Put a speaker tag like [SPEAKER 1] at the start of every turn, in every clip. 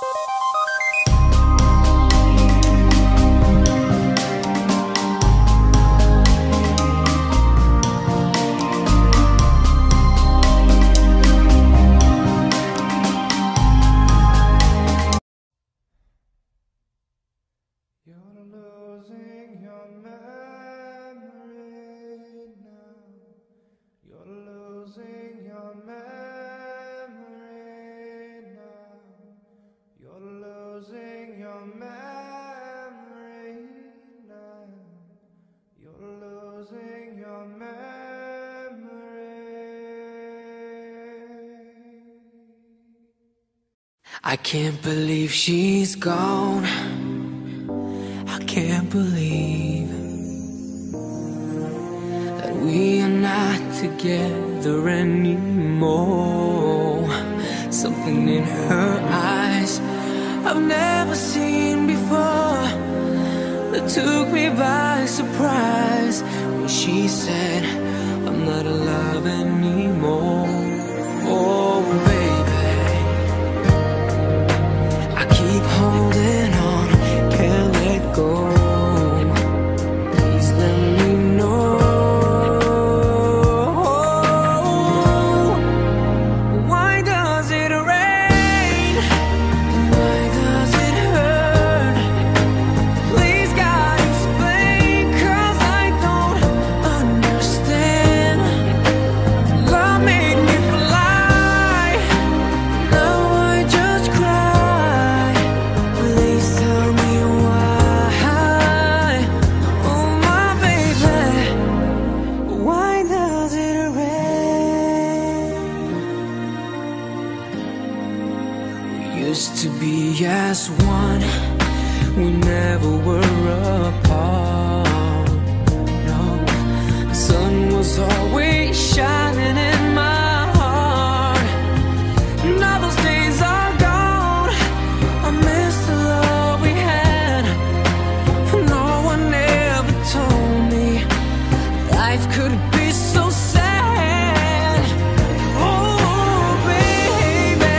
[SPEAKER 1] I can't believe she's gone. I can't believe that we are not together anymore. Something in her eyes I've never seen before, that took me by surprise when she said, I'm not alive anymore. Oh baby, I keep holding on, can't let go. Please let me know, why does it rain? Why does it hurt? Please God explain, 'cause I don't understand. Love made me fly, now I just cry. Please tell me why. Oh my baby, why does it rain? We used to be as one, we never were apart. No, the sun was always shining in my heart. Now those days are gone, I miss the love we had. No one ever told me life could be so sad. Oh baby,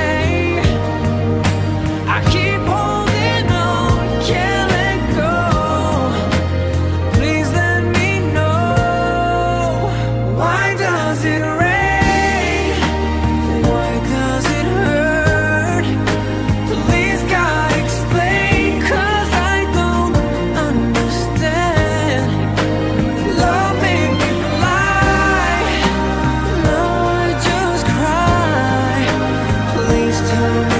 [SPEAKER 1] I keep holding on, can't let go. Please let me know, why does it rain? Why does it hurt? Please God explain, 'cause I don't understand. Love made me fly, now I just cry. Please tell me